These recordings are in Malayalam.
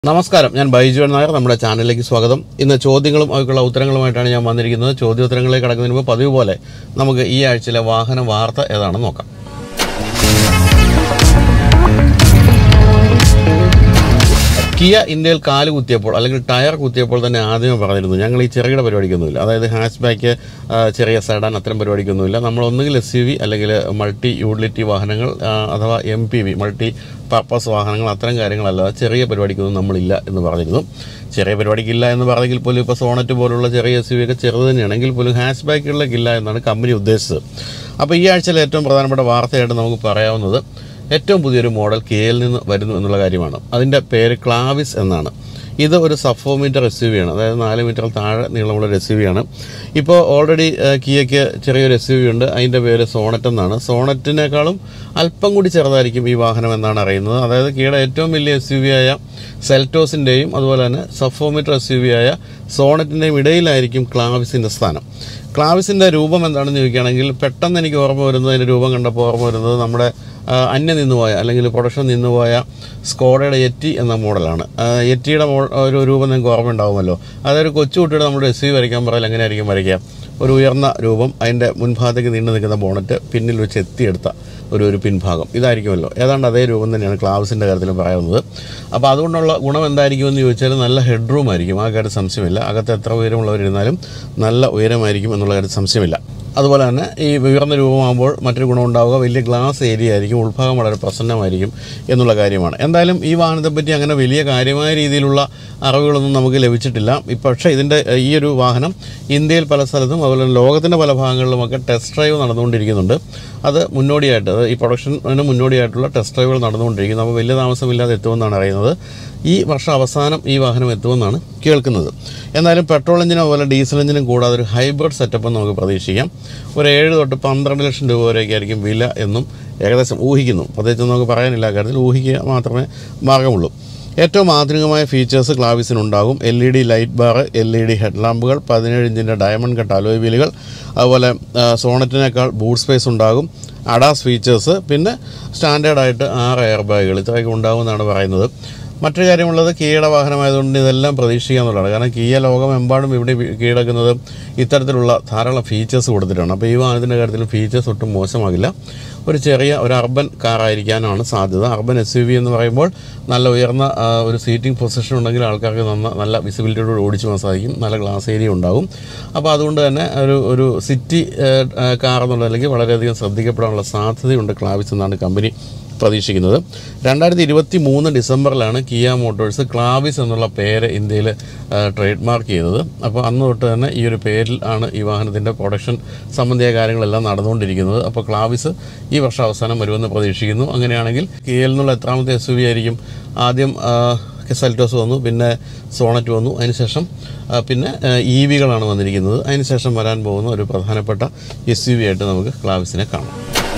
നമസ്കാരം, ഞാൻ ബൈജു നായർ. നമ്മുടെ ചാനലിലേക്ക് സ്വാഗതം. ഇന്ന് ചോദ്യങ്ങളും അവയ്ക്കുള്ള ഉത്തരങ്ങളുമായിട്ടാണ് ഞാൻ വന്നിരിക്കുന്നത്. ചോദ്യോത്തരങ്ങളിലേക്ക് കടക്കുന്നതിന് മുമ്പ് പതിവ് പോലെ നമുക്ക് ഈ ആഴ്ചയിലെ വാഹന വാർത്ത ഏതാണെന്ന് നോക്കാം. കിയ ഇന്ത്യയിൽ കാല് കുത്തിയപ്പോൾ അല്ലെങ്കിൽ ടയർ കുത്തിയപ്പോൾ തന്നെ ആദ്യമേ പറഞ്ഞിരുന്നു, ഞങ്ങൾ ഈ ചെറുകിട പരിപാടിക്കൊന്നുമില്ല. അതായത് ഹാച്ച് ബാക്ക്, ചെറിയ സെഡാൻ, അത്തരം പരിപാടിക്കൊന്നുമില്ല. നമ്മൾ ഒന്നുകിൽ SUV അല്ലെങ്കിൽ മൾട്ടി യൂട്ടിലിറ്റി വാഹനങ്ങൾ അഥവാ MPV മൾട്ടി പർപ്പസ് വാഹനങ്ങൾ, അത്തരം കാര്യങ്ങളല്ലാതെ ചെറിയ പരിപാടിക്കൊന്നും നമ്മളില്ല എന്ന് പറഞ്ഞിരുന്നു. ചെറിയ പരിപാടിക്കില്ല എന്ന് പറഞ്ഞെങ്കിൽ പോലും ഇപ്പോൾ സോണറ്റ് പോലുള്ള ചെറിയ SUV ഒക്കെ ചെറുത് തന്നെയാണെങ്കിൽ പോലും ഹാച്ച് ബാക്കുകളിലേക്കില്ല എന്നാണ് കമ്പനി ഉദ്ദേശിച്ചത്. അപ്പോൾ ഈ ആഴ്ചയിലെ ഏറ്റവും പ്രധാനപ്പെട്ട വാർത്തയായിട്ട് നമുക്ക് പറയാവുന്നത് ഏറ്റവും പുതിയൊരു മോഡൽ കിയയിൽ നിന്ന് വരുന്നു എന്നുള്ള കാര്യമാണ്. അതിൻ്റെ പേര് ക്ലാവിസ് എന്നാണ്. ഇത് ഒരു സബ് 4 മീറ്റർ SUV ആണ്. അതായത് 4 മീറ്ററിൽ താഴെ നീളമുള്ളൊരു SUV ആണ്. ഇപ്പോൾ ഓൾറെഡി കിയയ്ക്ക് ചെറിയൊരു SUV ഉണ്ട്. അതിൻ്റെ പേര് സോണറ്റ് എന്നാണ്. സോണറ്റിനേക്കാളും അല്പം കൂടി ചെറുതായിരിക്കും ഈ വാഹനം എന്നാണ് അറിയുന്നത്. അതായത് കിയയുടെ ഏറ്റവും വലിയ SUV ആയ സെൽറ്റോസിൻ്റെയും അതുപോലെ തന്നെ സബ് 4 മീറ്റർ SUV ആയ സോണറ്റിൻ്റെയും ഇടയിലായിരിക്കും ക്ലാവിസിൻ്റെ സ്ഥാനം. ക്ലാവിസിൻ്റെ രൂപം എന്താണെന്ന് ചോദിക്കുകയാണെങ്കിൽ പെട്ടെന്ന് എനിക്ക് ഓർമ്മ വരുന്നത്, അതിൻ്റെ രൂപം കണ്ടപ്പോൾ ഓർമ്മ വരുന്നത് നമ്മുടെ അന്യം നിന്നുപോയ അല്ലെങ്കിൽ പ്രൊഡക്ഷൻ നിന്നുപോയ സ്കോഡയുടെ എറ്റി എന്ന മോഡലാണ്. എറ്റിയുടെ ഒരു രൂപം നിങ്ങൾക്ക് ഓർമ്മ ഉണ്ടാകുമല്ലോ. അതായത് കൊച്ചുകുട്ടിയുടെ നമ്മുടെ SUV വരയ്ക്കാൻ പറയാൻ എങ്ങനെയായിരിക്കും വരയ്ക്കുക? ഒരു ഉയർന്ന രൂപം, അതിൻ്റെ മുൻഭാഗത്തേക്ക് നീണ്ടു നിൽക്കുന്ന ബോണറ്റ്, പിന്നിൽ വെച്ച് എത്തിയെടുത്ത ഒരു പിൻഭാഗം, ഇതായിരിക്കുമല്ലോ. ഏതാണ്ട് അതേ രൂപം തന്നെയാണ് ക്ലാവിസിൻ്റെ കാര്യത്തിൽ പറയുന്നത്. അപ്പോൾ അതുകൊണ്ടുള്ള ഗുണം എന്തായിരിക്കുമെന്ന് ചോദിച്ചാൽ നല്ല ഹെഡ് റൂം ആയിരിക്കും. ആ കാര്യം സംശയമില്ല. അകത്ത് എത്ര ഉയരമുള്ളവരിരുന്നാലും നല്ല ഉയരമായിരിക്കും എന്നുള്ള കാര്യം സംശയമില്ല. അതുപോലെ തന്നെ ഈ ഉയർന്ന രൂപമാകുമ്പോൾ മറ്റൊരു ഗുണം ഉണ്ടാവുക, വലിയ ഗ്ലാസ് ഏരിയ ആയിരിക്കും, ഉൾഭാഗം വളരെ പ്രസന്നമായിരിക്കും എന്നുള്ള കാര്യമാണ്. എന്തായാലും ഈ വാഹനത്തെപ്പറ്റി അങ്ങനെ വലിയ കാര്യമായ രീതിയിലുള്ള അറിവുകളൊന്നും നമുക്ക് ലഭിച്ചിട്ടില്ല. പക്ഷേ ഇതിൻ്റെ ഈ ഒരു വാഹനം ഇന്ത്യയിൽ പല സ്ഥലത്തും അതുപോലെ ലോകത്തിൻ്റെ പല ഭാഗങ്ങളിലുമൊക്കെ ടെസ്റ്റ് ഡ്രൈവ് നടന്നുകൊണ്ടിരിക്കുന്നുണ്ട്. അത് മുന്നോടിയായിട്ട്, ഈ പ്രൊഡക്ഷന് മുന്നോടിയായിട്ടുള്ള ടെസ്റ്റ് ഡ്രൈവുകൾ നടന്നുകൊണ്ടിരിക്കുന്നു. അപ്പോൾ വലിയ താമസമില്ലാതെ എത്തുമെന്നാണ് അറിയുന്നത്. ഈ വർഷം അവസാനം ഈ വാഹനം എത്തുമെന്നാണ് കേൾക്കുന്നത്. എന്നാലും പെട്രോൾ എഞ്ചിനും അതുപോലെ ഡീസൽ എഞ്ചിനും കൂടാതെ ഒരു ഹൈബ്രിഡ് സെറ്റപ്പ് നമുക്ക് പ്രതീക്ഷിക്കാം. ഒരു 7 തൊട്ട് 12 ലക്ഷം രൂപ വരെയൊക്കെയായിരിക്കും വില എന്നും ഏകദേശം ഊഹിക്കുന്നു. പ്രത്യേകിച്ച് നമുക്ക് പറയാനില്ല, കാര്യത്തിൽ ഊഹിക്കുക മാത്രമേ മാർഗമുള്ളൂ. ഏറ്റവും ആധുനികമായ ഫീച്ചേഴ്സ് ക്ലാവിസിനുണ്ടാകും. LED light bar, LED head ലാമ്പുകൾ, 17 ഇഞ്ചിൻ്റെ ഡയമണ്ട് കട്ട് അലോയ് വീലുകൾ, അതുപോലെ സോണറ്റിനേക്കാൾ ബൂട്ട് സ്പേസ് ഉണ്ടാകും, അഡാസ് ഫീച്ചേഴ്സ്, പിന്നെ സ്റ്റാൻഡേർഡായിട്ട് 6 എയർ ബാഗുകൾ, ഇത്രയൊക്കെ ഉണ്ടാകുമെന്നാണ് പറയുന്നത്. മറ്റൊരു കാര്യമുള്ളത്, കിയയുടെ വാഹനമായതുകൊണ്ട് ഇതെല്ലാം പ്രതീക്ഷിക്കുക എന്നുള്ളതാണ്. കാരണം കിയ ലോകമെമ്പാടും ഇവിടെ കീഴടക്കുന്നത് ഇത്തരത്തിലുള്ള ധാരാളം ഫീച്ചേഴ്സ് കൊടുത്തിട്ടാണ്. അപ്പോൾ ഈ വാഹനത്തിൻ്റെ കാര്യത്തിൽ ഫീച്ചേഴ്സ് ഒട്ടും മോശമാകില്ല. ഒരു ചെറിയ ഒരു അർബൻ കാറായിരിക്കാനാണ് സാധ്യത. അർബൻ SUV എന്ന് പറയുമ്പോൾ നല്ല ഉയർന്ന ഒരു സീറ്റിംഗ് പൊസിഷൻ ഉണ്ടെങ്കിൽ ആൾക്കാർക്ക് നല്ല വിസിബിലിറ്റിയോട് ഓടിച്ചു പോകാൻ സാധിക്കും, നല്ല ഗ്ലാസ് ഏരിയ ഉണ്ടാകും. അപ്പോൾ അതുകൊണ്ട് തന്നെ ഒരു സിറ്റി കാർ എന്നുള്ളതിലേക്ക് വളരെയധികം ശ്രദ്ധിക്കപ്പെടാനുള്ള സാധ്യതയുണ്ട് ക്ലാവിസ് എന്നാണ് കമ്പനി പ്രതീക്ഷിക്കുന്നത്. 2023 ഡിസംബറിലാണ് കിയ മോട്ടോഴ്സ് ക്ലാവിസ് എന്നുള്ള പേര് ഇന്ത്യയിൽ ട്രേഡ് മാർക്ക് ചെയ്തത്. അപ്പോൾ അന്ന് തൊട്ട് തന്നെ ഈ ഒരു പേരിൽ ആണ് ഈ വാഹനത്തിൻ്റെ പ്രൊഡക്ഷൻ സംബന്ധിയായ കാര്യങ്ങളെല്ലാം നടന്നുകൊണ്ടിരിക്കുന്നത്. അപ്പോൾ ക്ലാവിസ് ഈ വർഷം അവസാനം വരുമെന്ന് പ്രതീക്ഷിക്കുന്നു. അങ്ങനെയാണെങ്കിൽ കിയയിൽ നിന്നുള്ള എത്രാമത്തെ SUV ആയിരിക്കും? ആദ്യം സെൽറ്റോസ് വന്നു, പിന്നെ സോണറ്റ് വന്നു, അതിനുശേഷം പിന്നെ EVകളാണ് വന്നിരിക്കുന്നത്. അതിനുശേഷം വരാൻ പോകുന്ന ഒരു പ്രധാനപ്പെട്ട SUV ആയിട്ട് നമുക്ക് ക്ലാവിസിനെ കാണാം.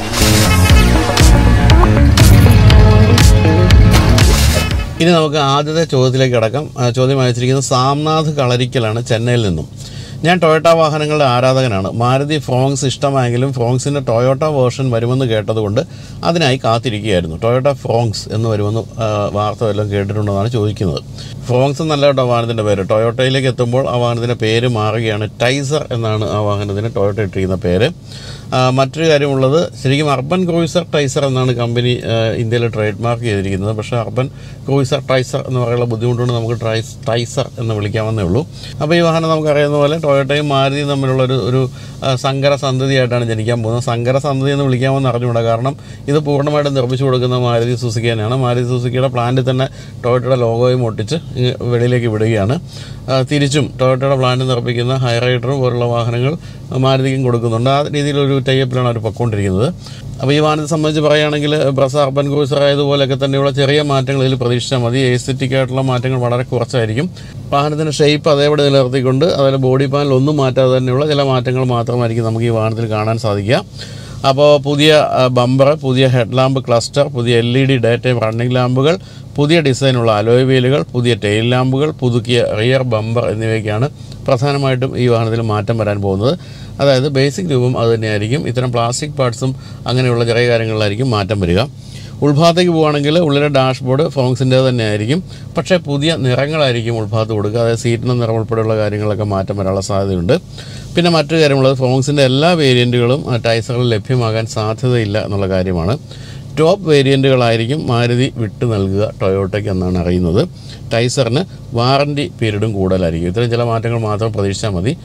ഇനി നമുക്ക് ആദ്യത്തെ ചോദ്യത്തിലേക്ക് കടക്കാം. ചോദ്യം അയച്ചിരിക്കുന്നത് സാംനാഥ് കളരിക്കലാണ്, ചെന്നൈയിൽ നിന്നും. ഞാൻ ടൊയോട്ട വാഹനങ്ങളുടെ ആരാധകനാണ്. മാരുതി ഫ്രോങ്സ് ഇഷ്ടമായെങ്കിലും ഫ്രോങ്സിൻ്റെ ടൊയോട്ട വേർഷൻ വരുമെന്ന് കേട്ടതുകൊണ്ട് അതിനായി കാത്തിരിക്കുകയായിരുന്നു. ടൊയോട്ട ഫ്രോങ്സ് എന്ന് വരുമെന്ന് വാർത്ത വല്ലതും കേട്ടിട്ടുണ്ടെന്നാണ് ചോദിക്കുന്നത്. ഫ്രോങ്സ് എന്നല്ല കേട്ടോ വാഹനത്തിൻ്റെ പേര്. ടൊയോട്ടയിലേക്ക് എത്തുമ്പോൾ ആ വാഹനത്തിൻ്റെ പേര് മാറുകയാണ്. ടൈസർ എന്നാണ് ആ വാഹനത്തിന് ടൊയോട്ട ഇട്ടിരിക്കുന്ന പേര്. മറ്റൊരു കാര്യമുള്ളത്, ശരിക്കും അർബൻ ക്രൂയിസർ ടൈസർ എന്നാണ് കമ്പനി ഇന്ത്യയിൽ ട്രേഡ് മാർക്ക് ചെയ്തിരിക്കുന്നത്. പക്ഷേ അർബൻ ക്രൂയിസർ ടൈസർ എന്ന് പറയുന്ന ബുദ്ധിമുട്ടുകൊണ്ട് നമുക്ക് ടൈസർ എന്ന് വിളിക്കാമെന്നേ ഉള്ളൂ. അപ്പോൾ ഈ വാഹനം നമുക്കറിയുന്ന പോലെ ടൊയോട്ടയും മാരുതിയും തമ്മിലുള്ള ഒരു സങ്കര സന്തതിയായിട്ടാണ് ജനിക്കാൻ പോകുന്നത്. സങ്കര സന്തതി എന്ന് വിളിക്കാമെന്ന് അറിഞ്ഞുകൂടാ. കാരണം ഇത് പൂർണ്ണമായിട്ടും നിർമ്മിച്ചു കൊടുക്കുന്ന മാരുതി സുസുക്കി തന്നെയാണ്. മാരുതി സുസുക്കിയുടെ പ്ലാന്റിൽ തന്നെ ടൊയോട്ടയുടെ ലോഗോയും ഒട്ടിച്ച് വെളിയിലേക്ക് വിടുകയാണ്. തിരിച്ചും ടൊയോട്ടയുടെ പ്ലാന്റ് നിർമ്മിക്കുന്ന ഹൈറൈഡറും പോലുള്ള വാഹനങ്ങൾ മാരുതിക്കും കൊടുക്കുന്നുണ്ട്. ആ രീതിയിലൊരു ടൈപ്പിലാണ് അവർ പൊയ്ക്കൊണ്ടിരിക്കുന്നത്. അപ്പോൾ ഈ വാഹനത്തെ സംബന്ധിച്ച് പറയുകയാണെങ്കിൽ ബ്രസ അർബൻ ക്രൂസർ ആയതുപോലെയൊക്കെ തന്നെയുള്ള ചെറിയ മാറ്റങ്ങൾ ഇതിൽ പ്രതീക്ഷിച്ചാൽ മതി. എസ്തെറ്റിക് ആയിട്ടുള്ള മാറ്റങ്ങൾ വളരെ കുറച്ചായിരിക്കും. വാഹനത്തിൻ്റെ ഷേപ്പ് അതേപടി നിലനിർത്തിക്കൊണ്ട് അതുപോലെ ബോഡി പാനൽ ഒന്നും മാറ്റാതെ തന്നെയുള്ള ചില മാറ്റങ്ങൾ മാത്രമായിരിക്കും നമുക്ക് ഈ വാഹനത്തിൽ കാണാൻ സാധിക്കുക. അപ്പോൾ പുതിയ ബമ്പർ, പുതിയ ഹെഡ് ലാമ്പ് ക്ലസ്റ്റർ, പുതിയ LED ഡേ ടൈം റണ്ണിംഗ് ലാമ്പുകൾ, പുതിയ ഡിസൈനുള്ള അലോയ് വീലുകൾ, പുതിയ ടെയിൽ ലാമ്പുകൾ, പുതുക്കിയ റിയർ ബമ്പർ എന്നിവയൊക്കെയാണ് പ്രധാനമായിട്ടും ഈ വാഹനത്തിൽ മാറ്റം വരാൻ പോകുന്നത്. അതായത് ബേസിക് രൂപം അത് തന്നെയായിരിക്കും. ഇത്തരം പ്ലാസ്റ്റിക് പാർട്സും അങ്ങനെയുള്ള ചെറിയ കാര്യങ്ങളിലായിരിക്കും മാറ്റം വരിക. ഉൾഭാഗത്തേക്ക് പോവുകയാണെങ്കിൽ ഉള്ളിലെ ഡാഷ്ബോർഡ് ഫോങ്സിൻ്റെ തന്നെ ആയിരിക്കും, പക്ഷേ പുതിയ നിറങ്ങളായിരിക്കും ഉൾഭാഗത്ത് കൊടുക്കുക. അതായത് സീറ്റിൻ്റെ നിറം ഉൾപ്പെടെയുള്ള കാര്യങ്ങളൊക്കെ മാറ്റം വരാനുള്ള സാധ്യതയുണ്ട്. പിന്നെ മറ്റൊരു കാര്യമുള്ളത് ഫോങ്സിൻ്റെ എല്ലാ വേരിയൻറ്റുകളും ടൈസറിൽ ലഭ്യമാകാൻ സാധ്യതയില്ല എന്നുള്ള കാര്യമാണ്. ടോപ്പ് വേരിയൻറ്റുകളായിരിക്കും മാരുതി വിട്ട് നൽകുക ടൊയോട്ടയ്ക്ക് എന്നാണ് അറിയുന്നത്. ടൈസറിന് വാറൻറ്റി പീരീഡും കൂടുതലായിരിക്കും. ഇത്തരം ചില മാറ്റങ്ങൾ മാത്രം പ്രതീക്ഷിച്ചാൽ മതി.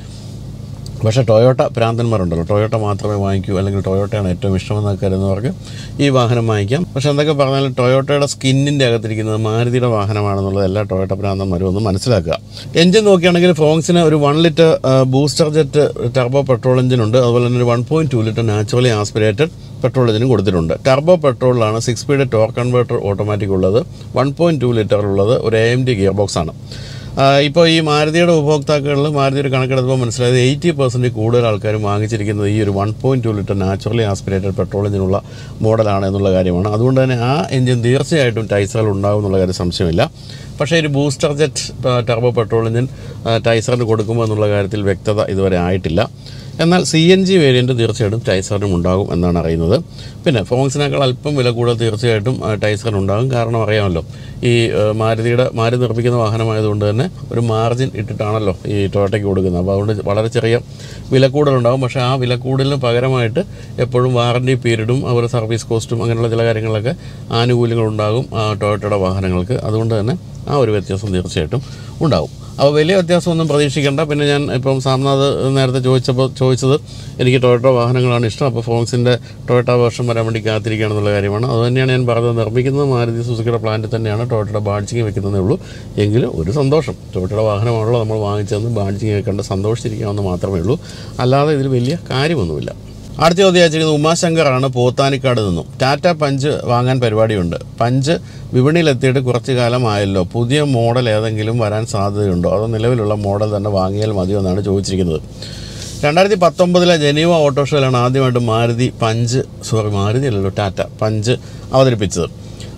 പക്ഷേ ടൊയോട്ട ഭ്രാന്തന്മാരുണ്ടല്ലോ, ടൊയോട്ട മാത്രമേ വാങ്ങിക്കൂ അല്ലെങ്കിൽ ടൊയോട്ടയാണ് ഏറ്റവും ഇഷ്ടമെന്നൊക്കെ കരുതുന്നവർക്ക് ഈ വാഹനം വാങ്ങിക്കാം. പക്ഷേ എന്തൊക്കെ പറഞ്ഞാലും ടൊയോട്ടയുടെ സ്കിന്നിൻ്റെ അകത്തിരിക്കുന്നത് മാരുതിയുടെ വാഹനമാണെന്നുള്ളത് എല്ലാ ടൊയോട്ട ഭ്രാന്തന്മാരും ഒന്ന് മനസ്സിലാക്കുക. എഞ്ചിൻ നോക്കുകയാണെങ്കിൽ ഫോങ്സിന് ഒരു 1 litre booster jet turbo petrol എഞ്ചിനുണ്ട്. അതുപോലെ തന്നെ ഒരു 1.2 ലിറ്റർ നാച്ചുറലി ആസ്പിറേറ്റഡ് പെട്രോൾ എഞ്ചിനും കൊടുത്തിട്ടുണ്ട്. ടർബോ പെട്രോളിലാണ് 6 സ്പീഡ് ടോർക്ക് കൺവേർട്ടർ ഓട്ടോമാറ്റിക് ഉള്ളത്. 1.2 ലിറ്ററിലുള്ളത് ഒരു AMD ഗിയർ ബോക്സാണ്. ഇപ്പോൾ ഈ മാരുതിയുടെ ഉപഭോക്താക്കളിൽ മാരുതിയുടെ കണക്കെടുത്തപ്പോൾ മനസ്സിലായത് 80% കൂടുതൽ ആൾക്കാരും വാങ്ങിച്ചിരിക്കുന്നത് ഈ ഒരു 1.2 ലിറ്റർ നാച്ചുറലി ആസ്പിറേറ്റഡ് പെട്രോൾ എഞ്ചിനുള്ള മോഡലാണ് എന്നുള്ള കാര്യമാണ്. അതുകൊണ്ട് തന്നെ ആ എഞ്ചിൻ തീർച്ചയായിട്ടും ടൈസറിൽ ഉണ്ടാകും എന്നുള്ള കാര്യം സംശയമില്ല. പക്ഷേ ഒരു booster jet turbo petrol engine ടൈസറിന് കൊടുക്കുമോ എന്നുള്ള കാര്യത്തിൽ വ്യക്തത ഇതുവരെ ആയിട്ടില്ല. എന്നാൽ CNG വേരിയൻറ്റ് തീർച്ചയായിട്ടും ടൈസറിനും ഉണ്ടാകും എന്നാണ് അറിയുന്നത്. പിന്നെ ഫോങ്സിനേക്കാൾ അല്പം വില കൂടുതൽ തീർച്ചയായിട്ടും ടൈസറിനുണ്ടാകും. കാരണം അറിയാമല്ലോ, ഈ മാരുതി നിർമ്മിക്കുന്ന വാഹനമായതുകൊണ്ട് തന്നെ ഒരു മാർജിൻ ഇട്ടിട്ടാണല്ലോ ഈ ടൊയോട്ടയ്ക്ക് കൊടുക്കുന്നത്. അപ്പോൾ അതുകൊണ്ട് വളരെ ചെറിയ വില കൂടുതലുണ്ടാകും. പക്ഷേ ആ വില കൂടുതലിന് പകരമായിട്ട് എപ്പോഴും വാറൻറ്റി പീരീഡും അതുപോലെ സർവീസ് കോസ്റ്റും അങ്ങനെയുള്ള ചില കാര്യങ്ങളൊക്കെ ആനുകൂല്യങ്ങളുണ്ടാകും ടൊയോട്ടയുടെ വാഹനങ്ങൾക്ക്. അതുകൊണ്ട് തന്നെ ആ ഒരു വ്യത്യാസം തീർച്ചയായിട്ടും ഉണ്ടാകും. അപ്പോൾ വലിയ വ്യത്യാസമൊന്നും പ്രതീക്ഷിക്കേണ്ട. പിന്നെ ഞാൻ ഇപ്പം സാംനാഥ് നേരത്തെ ചോദിച്ചത് എനിക്ക് ടൊയോട്ട വാഹനങ്ങളാണ് ഇഷ്ടം, അപ്പോൾ ഫോങ്സിൻ്റെ ടൊയോട്ട വേർഷൻ വരാൻ വേണ്ടി കാത്തിരിക്കുകയാണെന്നുള്ള കാര്യമാണ്. അതുതന്നെയാണ് ഞാൻ പറഞ്ഞത്. നിർമ്മിക്കുന്നത് മാരുതി സുസുക്കിയുടെ പ്ലാന്റിൽ തന്നെയാണ്, ടൊയോട്ടയുടെ ബാഡ്ജിങ് വെക്കുന്നതേ ഉള്ളൂ. എങ്കിലും ഒരു സന്തോഷം, ടൊയോട്ടയുടെ വാഹനമാണല്ലോ നമ്മൾ വാങ്ങിച്ചതെന്ന് ബാഡ്ജിങ് കണ്ട് സന്തോഷിച്ചിരിക്കാമെന്ന് മാത്രമേ ഉള്ളൂ. അല്ലാതെ ഇതിൽ വലിയ കാര്യമൊന്നുമില്ല. അടുത്ത ചോദ്യം അയച്ചിരിക്കുന്നത് ഉമാശങ്കറാണ് പോത്താനിക്കാട് നിന്നും. ടാറ്റ പഞ്ച് വാങ്ങാൻ പരിപാടിയുണ്ട്. പഞ്ച് വിപണിയിലെത്തിയിട്ട് കുറച്ച് കാലമായല്ലോ, പുതിയ മോഡൽ ഏതെങ്കിലും വരാൻ സാധ്യതയുണ്ടോ, അതോ നിലവിലുള്ള മോഡൽ തന്നെ വാങ്ങിയാൽ മതിയോ എന്നാണ് ചോദിച്ചിരിക്കുന്നത്. 2019 ജനീവ ഓട്ടോ ഷോയിലാണ് ആദ്യമായിട്ട് ടാറ്റ പഞ്ച് അവതരിപ്പിച്ചത്.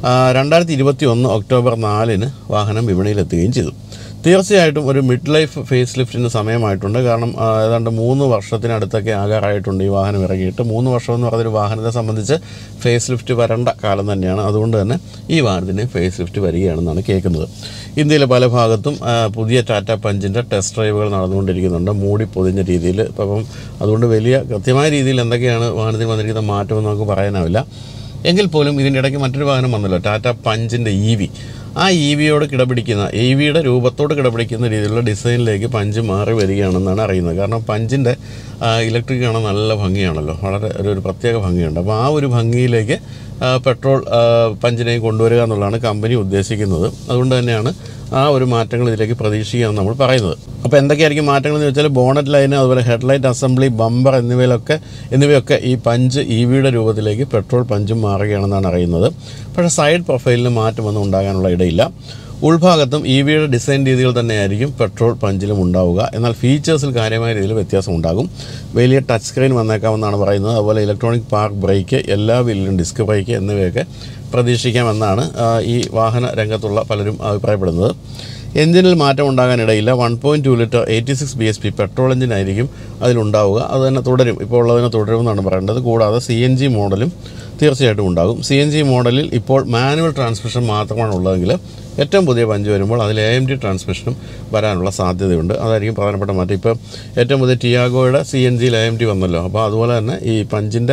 2021 ഒക്ടോബർ 4 വാഹനം വിപണിയിലെത്തുകയും ചെയ്തു. തീർച്ചയായിട്ടും ഒരു മിഡ് ലൈഫ് ഫേസ് ലിഫ്റ്റിന് സമയമായിട്ടുണ്ട്. കാരണം ഏതാണ്ട് 3 വർഷത്തിനടുത്തൊക്കെ ആകാറായിട്ടുണ്ട് ഈ വാഹനം ഇറങ്ങിയിട്ട്. 3 വർഷം എന്ന് പറഞ്ഞൊരു വാഹനത്തെ സംബന്ധിച്ച് ഫേസ് ലിഫ്റ്റ് വരേണ്ട കാലം തന്നെയാണ്. അതുകൊണ്ട് തന്നെ ഈ വാഹനത്തിന് ഫേസ് ലിഫ്റ്റ് വരികയാണെന്നാണ് കേൾക്കുന്നത്. ഇന്ത്യയിലെ പല ഭാഗത്തും പുതിയ ടാറ്റ പഞ്ചിൻ്റെ ടെസ്റ്റ് ഡ്രൈവുകൾ നടന്നുകൊണ്ടിരിക്കുന്നുണ്ട്, മൂടി പൊതിഞ്ഞ രീതിയിൽ. അപ്പം അതുകൊണ്ട് വലിയ കൃത്യമായ രീതിയിൽ എന്തൊക്കെയാണ് വാഹനത്തിൽ വന്നിരിക്കുന്ന മാറ്റമെന്ന് നമുക്ക് പറയാനാവില്ല. എങ്കിൽ പോലും ഇതിൻ്റെ ഇടയ്ക്ക് മറ്റൊരു വാഹനം വന്നല്ലോ, ടാറ്റ പഞ്ചിൻ്റെ EV. ആ EVയോട് കിടപിടിക്കുന്ന, EVയുടെ രൂപത്തോട് കിടപിടിക്കുന്ന രീതിയിലുള്ള ഡിസൈനിലേക്ക് പഞ്ച് മാറി വരികയാണെന്നാണ് അറിയുന്നത്. കാരണം പഞ്ചിൻ്റെ ഇലക്ട്രിക് കാണാൻ നല്ല ഭംഗിയാണല്ലോ, വളരെ ഒരു പ്രത്യേക ഭംഗിയുണ്ട്. അപ്പോൾ ആ ഒരു ഭംഗിയിലേക്ക് പെട്രോൾ പഞ്ചിനെയും കൊണ്ടുവരിക എന്നുള്ളതാണ് കമ്പനി ഉദ്ദേശിക്കുന്നത്. അതുകൊണ്ട് തന്നെയാണ് ആ ഒരു മാറ്റങ്ങൾ ഇതിലേക്ക് പ്രതീക്ഷിക്കുകയെന്ന് നമ്മൾ പറയുന്നത്. അപ്പോൾ എന്തൊക്കെയായിരിക്കും മാറ്റങ്ങളെന്ന് വെച്ചാൽ ബോണറ്റ് ലൈന്, അതുപോലെ ഹെഡ്ലൈറ്റ് അസംബ്ലി, ബമ്പർ എന്നിവയൊക്കെ ഈ പഞ്ച് EVയുടെ രൂപത്തിലേക്ക് പെട്രോൾ പഞ്ചും മാറുകയാണെന്നാണ് അറിയുന്നത്. പക്ഷേ സൈഡ് പ്രൊഫൈലിന് മാറ്റമൊന്നും ഉണ്ടാകാനുള്ള ഇടയില്ല. ഉൾഭാഗത്തും EVയുടെ ഡിസൈൻ രീതികൾ തന്നെയായിരിക്കും പെട്രോൾ പഞ്ചിലും ഉണ്ടാവുക. എന്നാൽ ഫീച്ചേഴ്സിൽ കാര്യമായ രീതിയിൽ വ്യത്യാസം ഉണ്ടാകും. വലിയ ടച്ച് സ്ക്രീൻ വന്നേക്കാമെന്നാണ് പറയുന്നത്. അതുപോലെ ഇലക്ട്രോണിക് പാർക്ക് ബ്രേക്ക്, എല്ലാ വീലിലും ഡിസ്ക് ബ്രേക്ക് എന്നിവയൊക്കെ പ്രതീക്ഷിക്കാമെന്നാണ് ഈ വാഹന രംഗത്തുള്ള പലരും അഭിപ്രായപ്പെടുന്നത്. എഞ്ചിനിൽ മാറ്റം ഉണ്ടാകാനിടയില്ല. 1.2 ലിറ്റർ 86 bhp പെട്രോൾ എഞ്ചിനായിരിക്കും അതിലുണ്ടാവുക. അത് തന്നെ തുടരും, ഇപ്പോൾ ഉള്ളതിനെ തുടരുമെന്നാണ് പറയേണ്ടത്. കൂടാതെ CNG മോഡലും തീർച്ചയായിട്ടും ഉണ്ടാകും. CNG മോഡലിൽ ഇപ്പോൾ മാനുവൽ ട്രാൻസ്മിഷൻ മാത്രമാണ് ഉള്ളതെങ്കിൽ ഏറ്റവും പുതിയ പഞ്ച് വരുമ്പോൾ അതിൽ AMD ട്രാൻസ്മിഷനും വരാനുള്ള സാധ്യതയുണ്ട്. അതായിരിക്കും പ്രധാനപ്പെട്ട മാറ്റം. ഇപ്പോൾ ഏറ്റവും പുതിയ ടിയാഗോയുടെ CNGയിൽ AMD വന്നല്ലോ. അപ്പോൾ അതുപോലെ തന്നെ ഈ പഞ്ചിൻ്റെ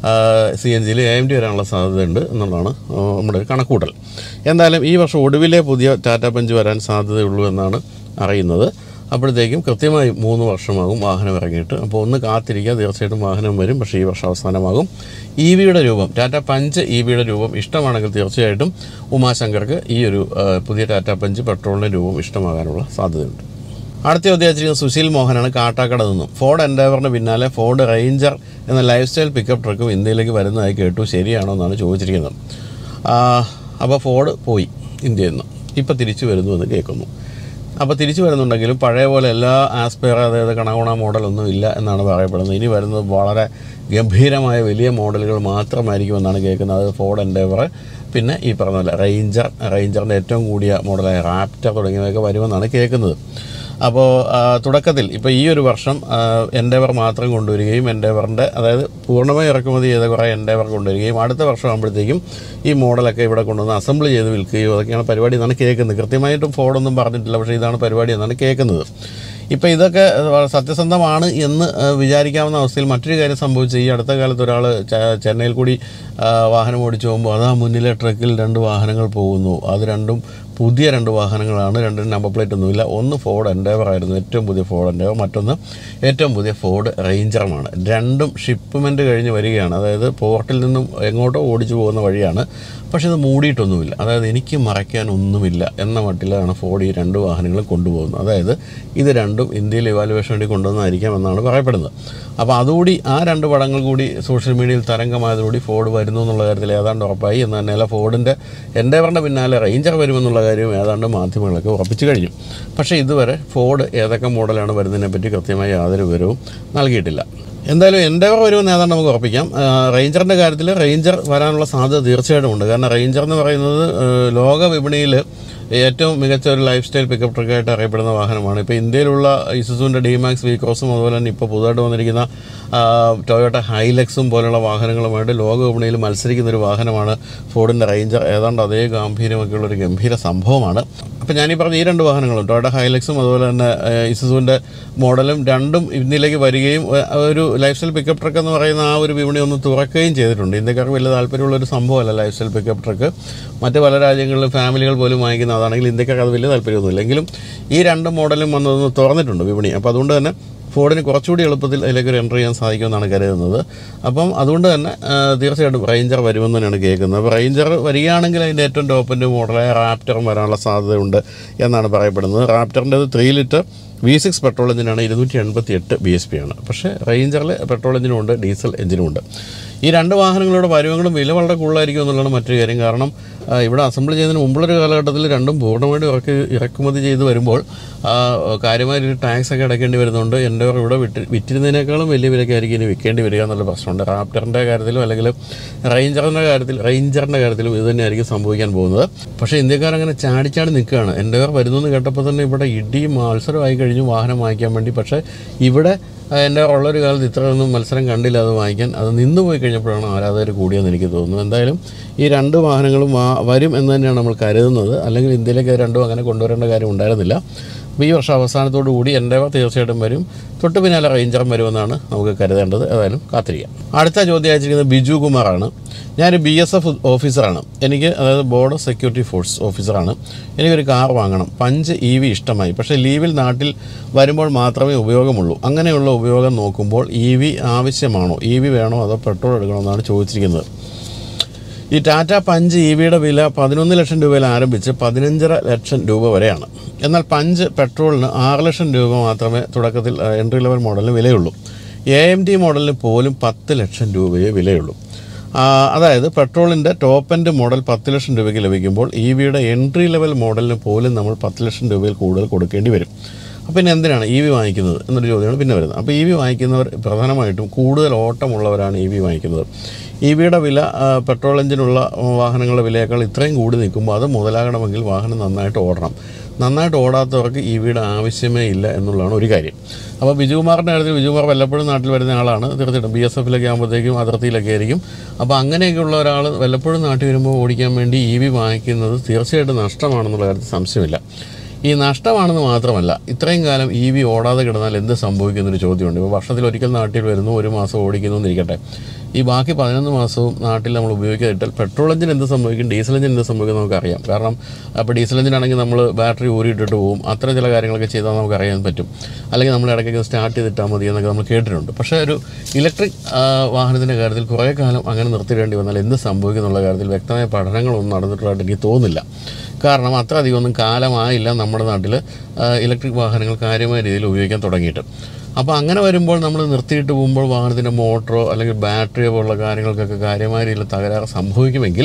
CNGയിൽ AMD വരാനുള്ള സാധ്യതയുണ്ട് എന്നുള്ളതാണ് നമ്മുടെ ഒരു കണക്കൂട്ടൽ. എന്തായാലും ഈ വർഷം ഒടുവിലെ പുതിയ ടാറ്റ പഞ്ച് വരാൻ സാധ്യതയുള്ളൂ എന്നാണ് അറിയുന്നത്. അപ്പോഴത്തേക്കും കൃത്യമായും 3 വർഷമാകും വാഹനം ഇറങ്ങിയിട്ട്. അപ്പോൾ ഒന്ന് കാത്തിരിക്കുക, തീർച്ചയായിട്ടും വാഹനം വരും. പക്ഷേ ഈ വർഷം അവസാനമാകും. EVയുടെ രൂപം, ടാറ്റ പഞ്ച് EVയുടെ രൂപം ഇഷ്ടമാണെങ്കിൽ തീർച്ചയായിട്ടും ഉമാശങ്കർക്ക് ഈ ഒരു പുതിയ ടാറ്റ പഞ്ച് പെട്രോളിൻ്റെ രൂപം ഇഷ്ടമാകാനുള്ള സാധ്യതയുണ്ട്. അടുത്ത ചോദ്യം സുശീൽ മോഹനാണ് കാട്ടാക്കട നിന്നും. ഫോർഡ് എൻഡേവറിന് പിന്നാലെ ഫോർഡ് റേഞ്ചർ എന്ന ലൈഫ് സ്റ്റൈൽ പിക്കപ്പ് ട്രക്കും ഇന്ത്യയിലേക്ക് വരുന്നതായി കേട്ടു, ശരിയാണോ എന്നാണ് ചോദിച്ചിരിക്കുന്നത്. അപ്പോൾ ഫോർഡ് പോയി ഇന്ത്യയിൽ നിന്ന്, ഇപ്പോൾ തിരിച്ചു വരുന്നു എന്ന് കേൾക്കുന്നു. അപ്പോൾ തിരിച്ചു വരുന്നുണ്ടെങ്കിലും പഴയ പോലെ എല്ലാ ആസ്പെയർ, അതായത് കണകുണ മോഡലൊന്നും ഇല്ല എന്നാണ് പറയപ്പെടുന്നത്. ഇനി വരുന്നത് വളരെ ഗംഭീരമായ വലിയ മോഡലുകൾ മാത്രമായിരിക്കും എന്നാണ് കേൾക്കുന്നത്. അത് ഫോർഡ് എൻഡേവർ, പിന്നെ ഈ പറഞ്ഞ പോലെ റേഞ്ചറിൻ്റെ ഏറ്റവും കൂടിയ മോഡലായ റാപ്റ്റർ തുടങ്ങിയവയൊക്കെ വരുമെന്നാണ് കേൾക്കുന്നത്. അപ്പോൾ തുടക്കത്തിൽ ഇപ്പോൾ ഈ ഒരു വർഷം എൻഡേവർ മാത്രം കൊണ്ടുവരികയും എൻഡേവറിൻ്റെ അതായത് പൂർണ്ണമായി ഇറക്കുമതി ചെയ്ത കുറേ എൻഡേവർ കൊണ്ടുവരികയും അടുത്ത വർഷം ആകുമ്പോഴത്തേക്കും ഈ മോഡലൊക്കെ ഇവിടെ കൊണ്ടുവന്ന് അസംബിൾ ചെയ്ത് വിൽക്കുകയോ അതൊക്കെയാണ് പരിപാടി എന്നാണ് കേൾക്കുന്നത്. കൃത്യമായിട്ടും ഫോർഡൊന്നും പറഞ്ഞിട്ടില്ല, പക്ഷേ ഇതാണ് പരിപാടി എന്നാണ് കേൾക്കുന്നത്. ഇപ്പോൾ ഇതൊക്കെ സത്യസന്ധമാണ് എന്ന് വിചാരിക്കാവുന്ന അവസ്ഥയിൽ മറ്റൊരു കാര്യം സംഭവിച്ചു. ഈ അടുത്ത കാലത്ത് ഒരാൾ ചെന്നൈയിൽ കൂടി വാഹനം ഓടിച്ചു പോകുമ്പോൾ അതാ മുന്നിലെ ട്രക്കിൽ 2 വാഹനങ്ങൾ പോകുന്നു. അത് രണ്ടും പുതിയ 2 വാഹനങ്ങളാണ്. രണ്ടിനും നമ്പർ പ്ലേറ്റ് ഒന്നുമില്ല. ഒന്ന് ഫോർഡ് എൻഡേവർ ആയിരുന്നു, ഏറ്റവും പുതിയ ഫോർഡ് എൻഡേവർ. മറ്റൊന്ന് ഏറ്റവും പുതിയ ഫോർഡ് റേഞ്ചറുമാണ്. രണ്ടും ഷിപ്മെൻറ്റ് കഴിഞ്ഞ് വരികയാണ്. അതായത് പോർട്ടിൽ നിന്നും എങ്ങോട്ടോ ഓടിച്ചു പോകുന്ന വഴിയാണ്. പക്ഷേ ഇത് മൂടിയിട്ടൊന്നുമില്ല. അതായത് എനിക്ക് മറയ്ക്കാനൊന്നുമില്ല എന്ന മട്ടിലാണ് ഫോർഡ് ഈ 2 വാഹനങ്ങളും കൊണ്ടുപോകുന്നത്. അതായത് ഇത് രണ്ടും ഇന്ത്യയിൽ ഇവാലുവേഷൻ വേണ്ടി കൊണ്ടുവന്നതായിരിക്കാം എന്നാണ് പറയപ്പെടുന്നത്. അപ്പോൾ അതുകൂടി ആ 2 പടങ്ങൾ കൂടി സോഷ്യൽ മീഡിയയിൽ തരംഗമായതോടുകൂടി ഫോർഡ് വരുന്നു എന്നുള്ള കാര്യത്തിൽ ഏതാണ്ട് ഉറപ്പായി. എന്ന് തന്നെയല്ല ഫോർഡിൻ്റെ എൻഡേവറിൻ്റെ പിന്നാലെ റേഞ്ചർ വരുമെന്നുള്ള കാര്യം ഏതാണ്ട് മാധ്യമങ്ങളൊക്കെ ഉറപ്പിച്ചു കഴിഞ്ഞു. പക്ഷേ ഇതുവരെ ഫോർഡ് ഏതൊക്കെ മോഡലാണ് വരുന്നതിനെപ്പറ്റി കൃത്യമായി യാതൊരു വിവരവും നൽകിയിട്ടില്ല. എന്തായാലും എൻഡേവർ വരുമെന്ന് ഏതാണ്ട് നമുക്ക് ഉറപ്പിക്കാം. റേഞ്ചറിൻ്റെ കാര്യത്തിൽ റേഞ്ചർ വരാനുള്ള സാധ്യത തീർച്ചയായിട്ടും ഉണ്ട്. കാരണം റേഞ്ചർ എന്ന് പറയുന്നത് ലോക വിപണിയിൽ ഏറ്റവും മികച്ച ഒരു ലൈഫ് സ്റ്റൈൽ പിക്കപ്പ് ട്രക്കായിട്ട് അറിയപ്പെടുന്ന വാഹനമാണ്. ഇപ്പോൾ ഇന്ത്യയിലുള്ള ഇസുസുവിൻ്റെ ഡിമാക്സ് വീക്രോസും അതുപോലെ തന്നെ ഇപ്പോൾ പുതുതായിട്ട് വന്നിരിക്കുന്ന ടൊയോട്ട ഹൈലക്സും പോലുള്ള വാഹനങ്ങളുമായിട്ട് ലോക വിപണിയിൽ മത്സരിക്കുന്നൊരു വാഹനമാണ് ഫോർഡിൻ്റെ റേഞ്ചർ. ഏതാണ്ട് അതേ ഗാംഭീര്യമൊക്കെയുള്ളൊരു ഗംഭീര സംഭവമാണ്. അപ്പോൾ ഞാനീ പറഞ്ഞ ഈ 2 വാഹനങ്ങളും ടൊയോട്ട ഹൈലക്സും അതുപോലെ തന്നെ ഇസുസുവിൻ്റെ മോഡലും രണ്ടും ഇന്ത്യയിലേക്ക് വരികയും ഒരു ലൈഫ് സ്റ്റൈൽ പിക്കപ്പ് ട്രക്ക് എന്ന് പറയുന്ന ആ ഒരു വിപണി ഒന്ന് തുറക്കുകയും ചെയ്തിട്ടുണ്ട്. ഇന്ത്യക്കാർക്ക് വലിയ താല്പര്യമുള്ളൊരു സംഭവമല്ല ലൈഫ് സ്റ്റൈൽ പിക്കപ്പ് ട്രക്ക്. മറ്റ് പല രാജ്യങ്ങളിലും ഫാമിലികൾ പോലും വാങ്ങിക്കുന്ന അതാണെങ്കിൽ ഇന്ത്യക്കാർക്ക് അത് വലിയ താല്പര്യമൊന്നുമില്ല. എങ്കിലും ഈ 2 മോഡലും വന്നതൊന്ന് തുറന്നിട്ടുണ്ട് വിപണി. അപ്പോൾ അതുകൊണ്ട് തന്നെ ഫോർഡിന് കുറച്ചുകൂടി എളുപ്പത്തിൽ അതിലേക്ക് ഒരു എൻ്റർ ചെയ്യാൻ സാധിക്കുമെന്നാണ് കരുതുന്നത്. അപ്പം അതുകൊണ്ട് തന്നെ തീർച്ചയായിട്ടും റേഞ്ചർ വരുമെന്ന് തന്നെയാണ് കേൾക്കുന്നത്. അപ്പോൾ റേഞ്ചർ വരികയാണെങ്കിൽ അതിൻ്റെ ഏറ്റവും ടോപ്പിൻ്റെ മോഡലായ റാപ്റ്ററും വരാനുള്ള സാധ്യതയുണ്ട് എന്നാണ് പറയപ്പെടുന്നത്. റാപ്റ്ററിൻ്റെത് 3 ലിറ്റർ V6 പെട്രോൾ എഞ്ചിനാണ്, 288 bhp ആണ്. പക്ഷേ റേഞ്ചറിൽ പെട്രോൾ എഞ്ചിനും ഉണ്ട്, ഡീസൽ എഞ്ചിനും ഉണ്ട്. ഈ 2 വാഹനങ്ങളുടെ വരുവങ്ങളും വില വളരെ കൂടുതലായിരിക്കും എന്നുള്ളതാണ് മറ്റൊരു കാര്യം. കാരണം ഇവിടെ അസംബിൾ ചെയ്യുന്നതിന് മുമ്പുള്ളൊരു കാലഘട്ടത്തിൽ രണ്ടും പൂർണ്ണമായിട്ട് ഇറക്കുമതി ചെയ്ത് വരുമ്പോൾ കാര്യമായൊരു ടാക്സൊക്കെ അടയ്ക്കേണ്ടി വരുന്നുണ്ട്. എൻഡേവർ ഇവിടെ വിറ്റിരുന്നതിനേക്കാളും വലിയ വിലക്കായിരിക്കും ഇനി വിൽക്കേണ്ടി വരിക എന്നുള്ള പ്രശ്നമുണ്ട്. റാപ്റ്ററിൻ്റെ കാര്യത്തിലും അല്ലെങ്കിൽ റേഞ്ചറിൻ്റെ കാര്യത്തിലും ഇത് തന്നെയായിരിക്കും സംഭവിക്കാൻ പോകുന്നത്. പക്ഷേ ഇന്ത്യക്കാരങ്ങനെ ചാടിച്ചാടി നിൽക്കുകയാണ്. എൻഡേവർ വരുന്നെന്ന് കേട്ടപ്പോൾ തന്നെ ഇവിടെ ഇടിയും മത്സരമായി കഴിഞ്ഞു വാഹനം വാങ്ങിക്കാൻ വേണ്ടി. പക്ഷേ ഇവിടെ എൻ്റെ ഉള്ളൊരു കാലത്ത് ഇത്രയൊന്നും മത്സരം കണ്ടില്ല അത് വാങ്ങിക്കാൻ. അത് നിന്ന് പോയി കഴിഞ്ഞപ്പോഴാണ് ആരാധകർ കൂടിയെന്ന് എനിക്ക് തോന്നുന്നു. എന്തായാലും ഈ 2 വാഹനങ്ങളും വരും എന്ന് തന്നെയാണ് നമ്മൾ കരുതുന്നത്. അല്ലെങ്കിൽ ഇന്ത്യയിലേക്ക് 2 അങ്ങനെ കൊണ്ടുവരേണ്ട കാര്യം ഉണ്ടായിരുന്നില്ല. അപ്പോൾ ഈ വർഷം അവസാനത്തോടു കൂടി എൻഡേവർ തീർച്ചയായിട്ടും വരും. തൊട്ട് പിന്നാലെ റേഞ്ചറും വരുമെന്നാണ് നമുക്ക് കരുതേണ്ടത്. ഏതായാലും കാത്തിരിക്കാം. അടുത്ത ചോദ്യം അയച്ചിരിക്കുന്നത് ബിജു കുമാറാണ്. ഞാനൊരു BSF ഓഫീസറാണ്. എനിക്ക് അതായത് ബോർഡർ സെക്യൂരിറ്റി ഫോഴ്സ് ഓഫീസറാണ്. എനിക്കൊരു കാർ വാങ്ങണം. 5 EV ഇഷ്ടമായി. പക്ഷേ ലീവിൽ നാട്ടിൽ വരുമ്പോൾ മാത്രമേ ഉപയോഗമുള്ളൂ. അങ്ങനെയുള്ള ഉപയോഗം നോക്കുമ്പോൾ EV ആവശ്യമാണോ? EV വേണോ അതോ പെട്രോൾ എടുക്കണമെന്നാണ് ചോദിച്ചിരിക്കുന്നത്. ഈ ടാറ്റ പഞ്ച് EVയുടെ വില 11 ലക്ഷം രൂപയിൽ ആരംഭിച്ച് 15.5 ലക്ഷം രൂപ വരെയാണ്. എന്നാൽ പഞ്ച് പെട്രോളിന് 6 ലക്ഷം രൂപ മാത്രമേ തുടക്കത്തിൽ എൻട്രി ലെവൽ മോഡലിന് വിലയുള്ളൂ. AMT മോഡലിന് പോലും 10 ലക്ഷം രൂപയെ വിലയുള്ളൂ. അതായത് പെട്രോളിൻ്റെ ടോപ്പ് എൻഡ് മോഡൽ 10 ലക്ഷം രൂപയ്ക്ക് ലഭിക്കുമ്പോൾ EVയുടെ എൻട്രി ലെവൽ മോഡലിന് പോലും നമ്മൾ 10 ലക്ഷം രൂപയിൽ കൂടുതൽ കൊടുക്കേണ്ടി വരും. അപ്പോൾ പിന്നെ എന്തിനാണ് EV വാങ്ങിക്കുന്നത് എന്നൊരു ചോദ്യമാണ് പിന്നെ വരുന്നത്. അപ്പോൾ EV വാങ്ങിക്കുന്നവർ പ്രധാനമായിട്ടും കൂടുതൽ ഓട്ടമുള്ളവരാണ് EV വാങ്ങിക്കുന്നത്. EVയുടെ വില പെട്രോൾ എഞ്ചിനുള്ള വാഹനങ്ങളുടെ വിലയേക്കാൾ ഇത്രയും കൂടി നിൽക്കുമ്പോൾ അത് മുതലാകണമെങ്കിൽ വാഹനം നന്നായിട്ട് ഓടണം. നന്നായിട്ട് ഓടാത്തവർക്ക് EVയുടെ ആവശ്യമേ ഇല്ല എന്നുള്ളതാണ് ഒരു കാര്യം. അപ്പോൾ ബിജുകുമാറിൻ്റെ കാര്യത്തിൽ ബിജുകുമാർ വല്ലപ്പോഴും നാട്ടിൽ വരുന്ന ആളാണ്. തീർച്ചയായിട്ടും BSFിലൊക്കെ ആകുമ്പോഴത്തേക്കും അതിർത്തിയിലൊക്കെ ആയിരിക്കും. അപ്പോൾ അങ്ങനെയൊക്കെയുള്ള ഒരാൾ വല്ലപ്പോഴും നാട്ടിൽ വരുമ്പോൾ ഓടിക്കാൻ വേണ്ടി EV വാങ്ങിക്കുന്നത് തീർച്ചയായിട്ടും നഷ്ടമാണെന്നുള്ള കാര്യത്തിൽ സംശയമില്ല. ഈ നഷ്ടമാണെന്ന് മാത്രമല്ല, ഇത്രയും കാലം EV ഓടാതെ കിടന്നാൽ എന്ത് സംഭവിക്കുന്നൊരു ചോദ്യമുണ്ട്. ഇപ്പോൾ വർഷത്തിലൊരിക്കൽ നാട്ടിൽ വരുന്നു, 1 മാസം ഓടിക്കുന്നു എന്നിരിക്കട്ടെ. ഈ ബാക്കി 11 മാസവും നാട്ടിൽ നമ്മൾ ഉപയോഗിക്കാതിട്ടാൽ പെട്രോൾ എഞ്ചിൻ എന്ത് സംഭവിക്കും, ഡീസൽ എഞ്ചിൻ എന്ത് സംഭവിക്കും നമുക്കറിയാം. കാരണം അപ്പോൾ ഡീസൽ എഞ്ചിനാണെങ്കിൽ നമ്മൾ ബാറ്ററി ഊരിയിട്ടിട്ട് പോകും. അത്തരം ചില കാര്യങ്ങളൊക്കെ ചെയ്താൽ നമുക്കറിയാൻ പറ്റും. അല്ലെങ്കിൽ നമ്മൾ ഇടയ്ക്കൊക്കെ സ്റ്റാർട്ട് ചെയ്തിട്ടാൽ മതി എന്നൊക്കെ നമ്മൾ കേട്ടിട്ടുണ്ട്. പക്ഷേ ഒരു ഇലക്ട്രിക് വാഹനത്തിൻ്റെ കാര്യത്തിൽ കുറേ കാലം അങ്ങനെ നിർത്തിയിടേണ്ടി വന്നാൽ എന്ത് സംഭവിക്കും എന്നുള്ള കാര്യത്തിൽ വ്യക്തമായ പഠനങ്ങളൊന്നും നടന്നിട്ടുള്ളതായിട്ട് എനിക്ക് തോന്നുന്നില്ല. കാരണം അത്ര അധികമൊന്നും കാലമായില്ല നമ്മുടെ നാട്ടിൽ ഇലക്ട്രിക് വാഹനങ്ങൾ കാര്യമായ രീതിയിൽ ഉപയോഗിക്കാൻ തുടങ്ങിയിട്ട്. അപ്പോൾ അങ്ങനെ വരുമ്പോൾ നമ്മൾ നിർത്തിയിട്ട് പോകുമ്പോൾ വാഹനത്തിൻ്റെ മോട്ടറോ അല്ലെങ്കിൽ ബാറ്ററിയോ പോലുള്ള കാര്യങ്ങൾക്കൊക്കെ കാര്യമായ രീതിയിൽ തകരാറ് സംഭവിക്കുമെങ്കിൽ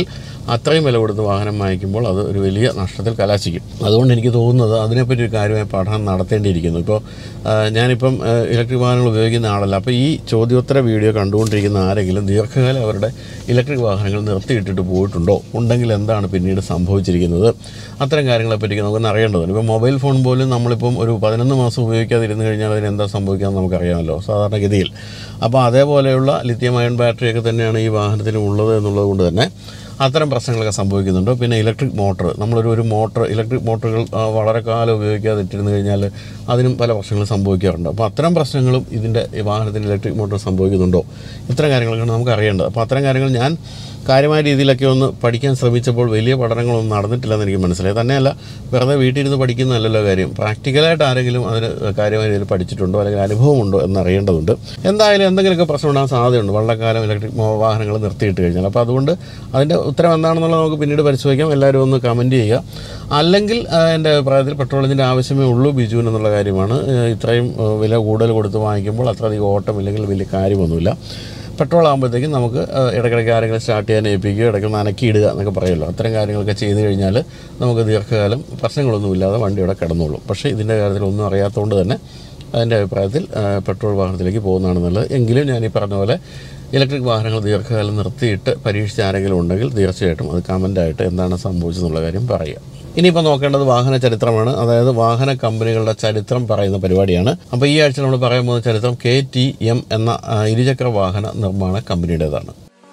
അത്രയും വില കൊടുത്ത് വാഹനം വാങ്ങിക്കുമ്പോൾ അത് ഒരു വലിയ നഷ്ടത്തിൽ കലാശിക്കും. അതുകൊണ്ട് എനിക്ക് തോന്നുന്നത് അതിനെപ്പറ്റി ഒരു കാര്യമായ പഠനം നടത്തേണ്ടിയിരിക്കുന്നു. ഇപ്പോൾ ഞാനിപ്പം ഇലക്ട്രിക് വാഹനങ്ങൾ ഉപയോഗിക്കുന്ന ആളല്ല. അപ്പോൾ ഈ ചോദ്യോത്തര വീഡിയോ കണ്ടുകൊണ്ടിരിക്കുന്ന ആരെങ്കിലും ദീർഘകാലം അവരുടെ ഇലക്ട്രിക് വാഹനങ്ങൾ നിർത്തിയിട്ടിട്ട് പോയിട്ടുണ്ടോ, ഉണ്ടെങ്കിൽ എന്താണ് പിന്നീട് സംഭവിച്ചിരിക്കുന്നത്, അത്തരം കാര്യങ്ങളെപ്പറ്റി നമുക്കൊന്ന് അറിയേണ്ടതുണ്ട്. ഇപ്പോൾ മൊബൈൽ ഫോൺ പോലും നമ്മളിപ്പം ഒരു 11 മാസം ഉപയോഗിക്കാതിരുന്നു കഴിഞ്ഞാൽ അതിന് എന്താ സംഭവിക്കാമെന്ന് നമുക്കറിയാമല്ലോ സാധാരണഗതിയിൽ. അപ്പോൾ അതേപോലെയുള്ള ലിഥിയം അയൺ ബാറ്ററിയൊക്കെ തന്നെയാണ് ഈ വാഹനത്തിന് ഉള്ളത് എന്നുള്ളത് കൊണ്ട് തന്നെ അത്തരം പ്രശ്നങ്ങളൊക്കെ സംഭവിക്കുന്നുണ്ട്. പിന്നെ ഇലക്ട്രിക് മോട്ടർ, നമ്മളൊരു മോട്ടർ, ഇലക്ട്രിക് മോട്ടറുകൾ വളരെ കാലം ഉപയോഗിക്കാതെ ഇട്ടിരുന്നു കഴിഞ്ഞാൽ അതിനും പല പ്രശ്നങ്ങളും സംഭവിക്കാറുണ്ട്. അപ്പോൾ അത്തരം പ്രശ്നങ്ങളും ഇതിൻ്റെ ഈ വാഹനത്തിന് ഇലക്ട്രിക് മോട്ടർ സംഭവിക്കുന്നുണ്ടോ, ഇത്തരം കാര്യങ്ങളൊക്കെയാണ് നമുക്ക് അറിയേണ്ടത്. അപ്പോൾ അത്തരം കാര്യങ്ങൾ ഞാൻ കാര്യമായ രീതിയിലൊക്കെ ഒന്ന് പഠിക്കാൻ ശ്രമിച്ചപ്പോൾ വലിയ പഠനങ്ങളൊന്നും നടന്നിട്ടില്ലെന്ന് എനിക്ക് മനസ്സിലായി. തന്നെയല്ല, വെറുതെ വീട്ടിലിരുന്ന് പഠിക്കുന്നതല്ലല്ലോ കാര്യം. പ്രാക്ടിക്കലായിട്ട് ആരെങ്കിലും അതിന് കാര്യമായ രീതിയിൽ പഠിച്ചിട്ടുണ്ടോ അല്ലെങ്കിൽ അനുഭവമുണ്ടോ എന്നറിയേണ്ടതുണ്ട്. എന്തായാലും എന്തെങ്കിലുമൊക്കെ പ്രശ്നം ഉണ്ടാകാൻ സാധ്യതയുണ്ട് വളരെക്കാലം ഇലക്ട്രിക് വാഹനങ്ങൾ നിർത്തിയിട്ട് കഴിഞ്ഞാൽ. അപ്പോൾ അതുകൊണ്ട് അതിൻ്റെ ഉത്തരം എന്താണെന്നുള്ളത് നമുക്ക് പിന്നീട് പരിശോധിക്കാം. എല്ലാവരും ഒന്ന് കമൻറ്റ് ചെയ്യുക. അല്ലെങ്കിൽ എൻ്റെ അഭിപ്രായത്തിൽ പെട്രോൾ എഞ്ചിൻ്റെ ആവശ്യമേ ഉള്ളൂ ബിജുവിന് എന്നുള്ള കാര്യമാണ്. ഇത്രയും വില കൂടുതൽ കൊടുത്ത് വാങ്ങിക്കുമ്പോൾ അത്രയധികം ഓട്ടം ഇല്ലെങ്കിൽ വലിയ കാര്യമൊന്നുമില്ല. പെട്രോൾ ആകുമ്പോഴത്തേക്കും നമുക്ക് ഇടയ്ക്കിടയ്ക്ക് ആരെങ്കിലും സ്റ്റാർട്ട് ചെയ്യാൻ ഏൽപ്പിക്കുക, ഇടയ്ക്ക് നനക്കിയിടുക എന്നൊക്കെ പറയുമല്ലോ. അത്തരം കാര്യങ്ങളൊക്കെ ചെയ്ത് കഴിഞ്ഞാൽ നമുക്ക് ദീർഘകാലം പ്രശ്നങ്ങളൊന്നുമില്ലാതെ വണ്ടി ഇവിടെ കിടന്നോളും. പക്ഷേ ഇതിൻ്റെ കാര്യത്തിൽ ഒന്നും അറിയാത്തതുകൊണ്ട് തന്നെ അതിൻ്റെ അഭിപ്രായത്തിൽ പെട്രോൾ വാഹനത്തിലേക്ക് പോകുന്നതാണ് നല്ലത്. എങ്കിലും ഞാൻ ഈ പറഞ്ഞ പോലെ ഇലക്ട്രിക് വാഹനങ്ങൾ ദീർഘകാലം നിർത്തിയിട്ട് പരീക്ഷിച്ച ആരെങ്കിലും ഉണ്ടെങ്കിൽ തീർച്ചയായിട്ടും അത് കമൻ്റായിട്ട് എന്താണ് സംഭവിച്ചതെന്നുള്ള കാര്യം പറയുക. ഇനിയിപ്പോൾ നോക്കേണ്ടത് വാഹന ചരിത്രമാണ്. അതായത് വാഹന കമ്പനികളുടെ ചരിത്രം പറയുന്ന പരിപാടിയാണ്. അപ്പോൾ ഈ ആഴ്ച നമ്മൾ പറയാൻ പോകുന്ന ചരിത്രം KTM എന്ന ഇരുചക്ര വാഹന നിർമ്മാണ കമ്പനിയുടേതാണ്.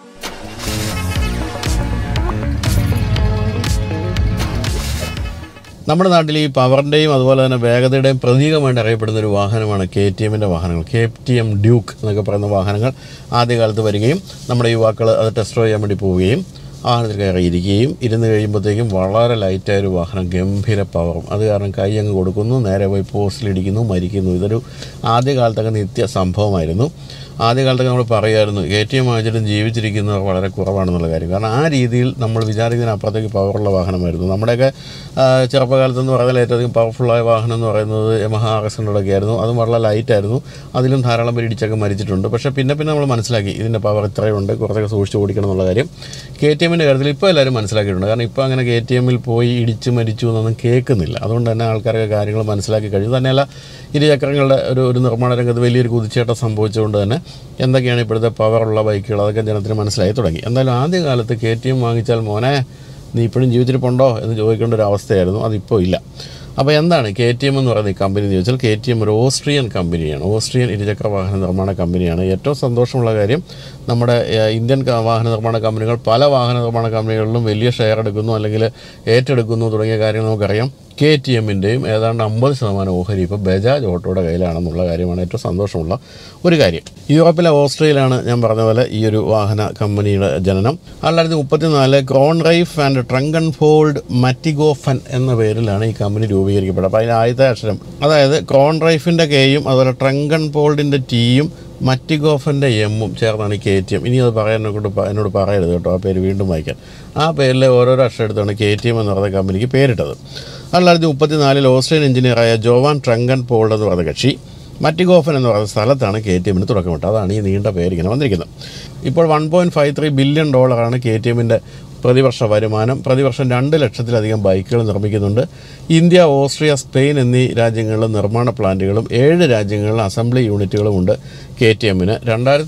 നമ്മുടെ നാട്ടിൽ ഈ പവറിൻ്റെയും അതുപോലെ തന്നെ വേഗതയുടെയും പ്രതീകമായിട്ട് അറിയപ്പെടുന്ന ഒരു വാഹനമാണ് KTMൻ്റെ വാഹനങ്ങൾ. KTM ഡ്യൂക്ക് എന്നൊക്കെ പറയുന്ന വാഹനങ്ങൾ ആദ്യകാലത്ത് വരികയും നമ്മുടെ യുവാക്കൾ അത് ടെസ്റ്റ് ചെയ്യാൻ വേണ്ടി പോവുകയും വാഹനത്തിൽ കയറിയിരിക്കുകയും ഇരുന്ന് കഴിയുമ്പോഴത്തേക്കും വളരെ ലൈറ്റായൊരു വാഹനം, ഗംഭീര പവറും. അത് കാരണം കൈ അങ്ങ് കൊടുക്കുന്നു, നേരെ പോയി പോസ്റ്റിലിടിക്കുന്നു, മരിക്കുന്നു. ഇതൊരു ആദ്യകാലത്തൊക്കെ നിത്യ സംഭവമായിരുന്നു. ആദ്യകാലത്തൊക്കെ നമ്മൾ പറയുമായിരുന്നു KTM വാങ്ങിച്ചിട്ടും ജീവിച്ചിരിക്കുന്നവർ വളരെ കുറവാണെന്നുള്ള കാര്യം. കാരണം ആ രീതിയിൽ നമ്മൾ വിചാരിക്കുന്നതിനപ്പുറത്തേക്ക് പവറുള്ള വാഹനമായിരുന്നു. നമ്മുടെയൊക്കെ ചെറുപ്പകാലത്തെന്ന് പറഞ്ഞാൽ ഏറ്റവും അധികം പവർഫുള്ളായ വാഹനം എന്ന് പറയുന്നത് യമഹ RX-100 ആയിരുന്നു. അതും വളരെ ലൈറ്റായിരുന്നു. അതിലും ധാരാളം പേര് ഇടിച്ചൊക്കെ മരിച്ചിട്ടുണ്ട്. പക്ഷേ പിന്നെ നമ്മൾ മനസ്സിലാക്കി ഇതിൻ്റെ പവർ ഇത്രയുണ്ട്, കുറച്ചൊക്കെ സൂക്ഷിച്ച് ഓടിക്കണം എന്നുള്ള കാര്യം. KTMൻ്റെ കാര്യത്തിൽ ഇപ്പോൾ എല്ലാവരും മനസ്സിലാക്കിയിട്ടുണ്ട്. കാരണം ഇപ്പോൾ അങ്ങനെ KTMൽ പോയി ഇടിച്ച് മരിച്ചു എന്നൊന്നും കേൾക്കുന്നില്ല. അതുകൊണ്ട് തന്നെ ആൾക്കാരൊക്കെ കാര്യങ്ങൾ മനസ്സിലാക്കി കഴിഞ്ഞു. തന്നെയല്ല, ഇരുചക്രങ്ങളുടെ ഒരു നിർമ്മാണ രംഗത്ത് വലിയൊരു കുതിച്ചേട്ടം സംഭവിച്ചുകൊണ്ട് തന്നെ എന്തൊക്കെയാണ് ഇപ്പോഴത്തെ പവറുള്ള ബൈക്കുകൾ അതൊക്കെ ജനത്തിന് മനസ്സിലായി തുടങ്ങി. എന്തായാലും ആദ്യകാലത്ത് KTM വാങ്ങിച്ചാൽ മോനെ നീ ഇപ്പോഴും ജീവിച്ചിരിപ്പുണ്ടോ എന്ന് ചോദിക്കേണ്ട ഒരു അവസ്ഥയായിരുന്നു. അതിപ്പോൾ ഇല്ല. അപ്പോൾ എന്താണ് KTM എന്ന് പറയുന്ന ഈ കമ്പനി എന്ന് ചോദിച്ചാൽ, KTM ഒരു ഓസ്ട്രിയൻ കമ്പനിയാണ്. ഓസ്ട്രിയൻ ഇരുചക്ര വാഹന നിർമ്മാണ കമ്പനിയാണ്. ഏറ്റവും സന്തോഷമുള്ള കാര്യം, നമ്മുടെ ഇന്ത്യൻ വാഹന നിർമ്മാണ കമ്പനികൾ പല വാഹന നിർമ്മാണ കമ്പനികളിലും വലിയ ഷെയർ എടുക്കുന്നു അല്ലെങ്കിൽ ഏറ്റെടുക്കുന്നു തുടങ്ങിയ കാര്യങ്ങൾ നമുക്കറിയാം. KTMൻ്റെയും ഏതാണ്ട് 50% ഓഹരി ഇപ്പോൾ ബജാജ് ഓട്ടോയുടെ കയ്യിലാണെന്നുള്ള കാര്യമാണ് ഏറ്റവും സന്തോഷമുള്ള ഒരു കാര്യം. യൂറോപ്പിലെ ഓസ്ട്രിയയിലാണ് ഞാൻ പറഞ്ഞ പോലെ ഈ ഒരു വാഹന കമ്പനിയുടെ ജനനം. 1934 ക്രോൺറൈഫ് ആൻഡ് ട്രങ്കൻഫോൾഡ് മറ്റിഗോഫൻ എന്ന പേരിലാണ് ഈ കമ്പനി രൂപീകരിക്കപ്പെട്ടത്. അപ്പോൾ അതിന് ആദ്യത്തെ അക്ഷരം, അതായത് ക്രോൺറൈഫിൻ്റെ Kയും അതുപോലെ ട്രങ്കൻഫോൾഡിൻ്റെ Tയും മറ്റിഗോഫൻ്റെ M-ഉം ചേർന്നാണ് ഈ KTM. ഇനി അത് എന്നോട് പറയരുത് കേട്ടോ, ആ പേര് വീണ്ടും വായിക്കാൻ. ആ പേരിലെ ഓരോരോ അക്ഷരം എടുത്താണ് KTM എന്ന് പറയുന്ന കമ്പനിക്ക് പേരിട്ടത്. 1934 ഓസ്ട്രിയൻ എഞ്ചിനീയറായ ജോവാൻ ട്രങ്കൻപോൾഡ് എന്ന് പറയുന്ന കക്ഷി മറ്റിഗോഫൻ എന്ന് പറയുന്ന സ്ഥലത്താണ് KTMന് തുടക്കമിട്ടത്. അതാണ് ഈ നീണ്ട പേരിങ്ങനെ വന്നിരിക്കുന്നത്. ഇപ്പോൾ $1.53 ബില്യൺ KTMൻ്റെ പ്രതിവർഷ വരുമാനം. പ്രതിവർഷം 2 ലക്ഷത്തിലധികം ബൈക്കുകൾ നിർമ്മിക്കുന്നുണ്ട്. ഇന്ത്യ, ഓസ്ട്രിയ, സ്പെയിൻ എന്നീ രാജ്യങ്ങളിലെ നിർമ്മാണ പ്ലാന്റുകളും 7 രാജ്യങ്ങളിലെ അസംബ്ലി യൂണിറ്റുകളുമുണ്ട് KTMന്.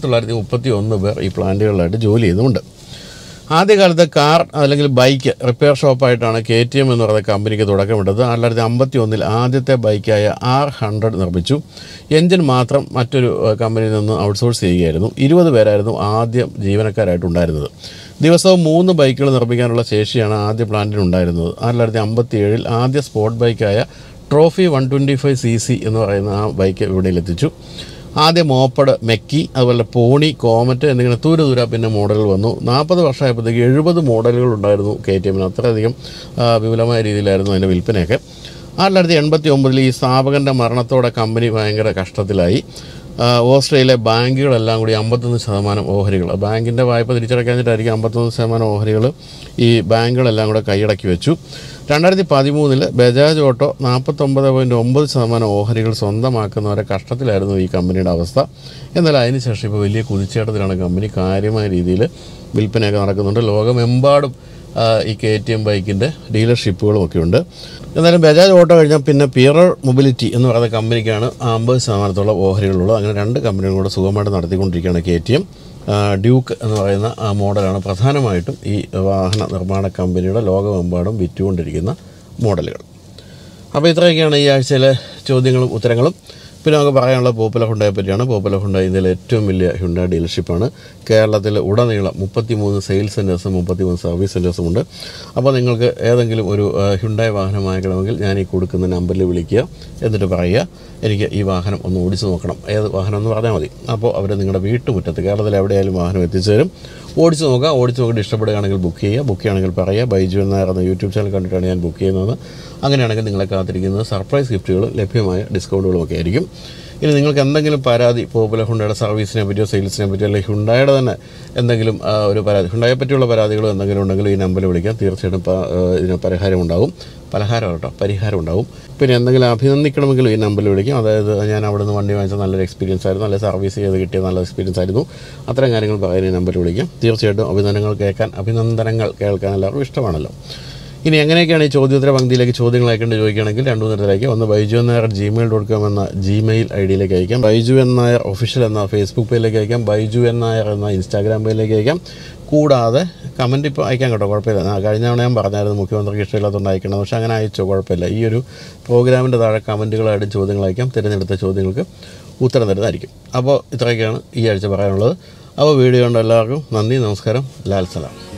2931 പേർ ഈ പ്ലാന്റുകളിലായിട്ട് ജോലി ചെയ്യുന്നുമുണ്ട്. ആദ്യകാലത്ത് കാർ അല്ലെങ്കിൽ ബൈക്ക് റിപ്പയർ ഷോപ്പായിട്ടാണ് KTM എന്ന് പറയുന്ന കമ്പനിക്ക് തുടക്കമിട്ടത്. 1951 ആദ്യത്തെ ബൈക്കായ R100 നിർമ്മിച്ചു. എൻജിൻ മാത്രം മറ്റൊരു കമ്പനിയിൽ നിന്ന് ഔട്ട്സോഴ്സ് ചെയ്യുകയായിരുന്നു. 20 പേരായിരുന്നു ആദ്യം ജീവനക്കാരായിട്ടുണ്ടായിരുന്നത്. ദിവസവും 3 ബൈക്കുകൾ നിർമ്മിക്കാനുള്ള ശേഷിയാണ് ആദ്യ പ്ലാന്റിനുണ്ടായിരുന്നത്. 1957 ആദ്യ സ്പോർട്ട് ബൈക്കായ ട്രോഫി 125cc എന്ന് പറയുന്ന ആ ബൈക്ക് വിപണിയിലെത്തിച്ചു. ആദ്യ മോപ്പഡ് മെക്കി, അതുപോലെ പോണി, കോമറ്റ് എന്നിങ്ങനെ ദൂര പിന്നെ മോഡലുകൾ വന്നു. 40 വർഷമായപ്പോഴത്തേക്ക് 70 മോഡലുകൾ ഉണ്ടായിരുന്നു KTMന്. അത്രയധികം വിപുലമായ രീതിയിലായിരുന്നു അതിൻ്റെ വിൽപ്പനയൊക്കെ. 1989 ഈ സ്ഥാപകൻ്റെ മരണത്തോടെ കമ്പനി ഭയങ്കര കഷ്ടത്തിലായി. ഓസ്ട്രേലിയയിലെ ബാങ്കുകളെല്ലാം കൂടി 51% ഓഹരികൾ, ബാങ്കിൻ്റെ വായ്പ തിരിച്ചടയ്ക്കാഞ്ഞിട്ടായിരിക്കും 51% ഓഹരികൾ ഈ ബാങ്കുകളെല്ലാം കൂടെ കൈയടക്കി വെച്ചു. 2013 ബജാജ് ഓട്ടോ 49.9% ഓഹരികൾ സ്വന്തമാക്കുന്നവരെ കഷ്ടത്തിലായിരുന്നു ഈ കമ്പനിയുടെ അവസ്ഥ. എന്നാൽ അതിനുശേഷം ഇപ്പോൾ വലിയ കുതിച്ചേട്ടത്തിലാണ് കമ്പനി. കാര്യമായ രീതിയിൽ വിൽപ്പനയൊക്കെ നടക്കുന്നുണ്ട്. ലോകമെമ്പാടും ഈ KTM ബൈക്കിൻ്റെ ഡീലർഷിപ്പുകളും ഒക്കെ ഉണ്ട്. എന്നാലും ബജാജ് ഓട്ടോ കഴിഞ്ഞാൽ പിന്നെ പിയറർ മൊബിലിറ്റി എന്ന് പറയുന്ന കമ്പനിക്കാണ് 50% ഓഹരികളുള്ളത്. അങ്ങനെ 2 കമ്പനികളും കൂടെ സുഖമായിട്ട് നടത്തിക്കൊണ്ടിരിക്കുകയാണ് KTM. ഡ്യൂക്ക് എന്ന് പറയുന്ന ആ മോഡലാണ് പ്രധാനമായിട്ടും ഈ വാഹന നിർമ്മാണ കമ്പനിയുടെ ലോകമെമ്പാടും വിറ്റുകൊണ്ടിരിക്കുന്ന മോഡലുകൾ. അപ്പോൾ ഇത്രയൊക്കെയാണ് ഈ ആഴ്ചയിലെ ചോദ്യങ്ങളും ഉത്തരങ്ങളും. പിന്നെ നമുക്ക് പറയാനുള്ള പോപ്പുലർ ഹുണ്ടായെ പറ്റിയാണ്. പോപ്പുലർ ഹുണ്ടായി ഇന്ത്യയിലെ ഏറ്റവും വലിയ ഹുണ്ടായി ഡീലർഷിപ്പാണ്. കേരളത്തിൽ ഉടനീളം 33 സെയിൽസ് സെൻറ്റേഴ്സും 33 സർവീസ് സെൻറ്റേഴ്സും ഉണ്ട്. അപ്പോൾ നിങ്ങൾക്ക് ഏതെങ്കിലും ഒരു ഹുണ്ടായി വാഹനം വാങ്ങിക്കണമെങ്കിൽ ഞാൻ ഈ കൊടുക്കുന്ന നമ്പറിൽ വിളിക്കുക. എന്നിട്ട് പറയുക എനിക്ക് ഈ വാഹനം ഒന്ന് ഓടിച്ച് നോക്കണം, ഏത് വാഹനം എന്ന് പറഞ്ഞാൽ മതി. അപ്പോൾ അവർ നിങ്ങളുടെ വീട്ടുമുറ്റത്ത് കേരളത്തിൽ എവിടെയായാലും വാഹനം എത്തിച്ചു തരും. ഓടിച്ച് നോക്കുക. ഓടിച്ച് നോക്കിയിട്ട് ഇഷ്ടപ്പെടുകയാണെങ്കിൽ ബുക്ക് ചെയ്യുക. ബുക്ക് ചെയ്യുകയാണെങ്കിൽ പറയുക ബൈജു എന്ന യൂട്യൂബ് ചാനൽ കണ്ടിട്ടാണ് ഞാൻ ബുക്ക് ചെയ്യുന്നത്. അങ്ങനെയാണെങ്കിൽ നിങ്ങളെ കാത്തിരിക്കുന്നത് സർപ്രൈസ് ഗിഫ്റ്റുകളും ലഭ്യമായ ഡിസ്കൗണ്ടുകളും ഒക്കെ ആയിരിക്കും. ഇനി നിങ്ങൾക്ക് എന്തെങ്കിലും പരാതി പോപ്പുലർ ഹുണ്ടായുടെ സർവീസിനെ പറ്റിയോ സെയിൽസിനെ പറ്റിയോ അല്ലെങ്കിൽ ഹുണ്ടായുടെ തന്നെ എന്തെങ്കിലും ഒരു പരാതി, ഹുണ്ടായെ പറ്റിയുള്ള പരാതികളോ എന്തെങ്കിലും ഉണ്ടെങ്കിൽ ഈ നമ്പറിൽ വിളിക്കാം. തീർച്ചയായിട്ടും ഇതിന് പരിഹാരം ഉണ്ടാവും. പരിഹാരം ഉണ്ടാവും. പിന്നെ എന്തെങ്കിലും അഭിനന്ദിക്കണമെങ്കിലും ഈ നമ്പറിൽ വിളിക്കും. അതായത് ഞാൻ അവിടെ നിന്ന് വണ്ടി വാങ്ങിച്ച നല്ലൊരു എക്സ്പീരിയൻസ് ആയിരുന്നു, നല്ല സർവീസ് ചെയ്ത് കിട്ടിയ നല്ല എക്സ്പീരിയൻസ് ആയിരുന്നു, അത്തരം കാര്യങ്ങൾ പറയാൻ ഈ നമ്പറിൽ വിളിക്കാം. തീർച്ചയായിട്ടും അഭിനന്ദനങ്ങൾ കേൾക്കാൻ എല്ലാവർക്കും ഇഷ്ടമാണല്ലോ. ഇനി എങ്ങനെയൊക്കെയാണ് ഈ ചോദ്യോത്തര പങ്ക്തിയിലേക്ക് ചോദ്യങ്ങൾ അയക്കേണ്ടത് ചോദിക്കുകയാണെങ്കിൽ 2 തരത്തിലേക്ക്. ഒന്ന് baijuennayar@gmail.com എന്ന ജിമെയിൽ ID യിലേക്ക് അയക്കാം. baijuennayar ഒഫീഷ്യൽ എന്ന ഫേസ്ബുക്ക് പേജിലേക്ക് അയക്കാം. baijuennayar എന്ന ഇൻസ്റ്റാഗ്രാം പേജിലേക്ക് അയക്കാം. കൂടാതെ കമൻറ്റ് ഇപ്പോൾ അയക്കാൻ കേട്ടോ, കുഴപ്പമില്ല. കഴിഞ്ഞ തവണ ഞാൻ പറഞ്ഞായിരുന്നു മുഖ്യമന്ത്രിക്ക് ഇഷ്ടമില്ലാത്തതുകൊണ്ട് അയക്കണം. പക്ഷേ അങ്ങനെ അയച്ചോ, കുഴപ്പമില്ല. ഈ ഒരു പ്രോഗ്രാമിൻ്റെ താഴെ കമൻറ്റുകളായിട്ട് ചോദ്യങ്ങൾ അയക്കാം. തിരഞ്ഞെടുത്ത ചോദ്യങ്ങൾക്ക് ഉത്തരം തരുന്നതായിരിക്കും. അപ്പോൾ ഇത്രയൊക്കെയാണ് ഈ ആഴ്ച പറയാനുള്ളത്. അപ്പോൾ വീഡിയോ കണ്ട എല്ലാവർക്കും നന്ദി, നമസ്കാരം, ലാൽ സലാം.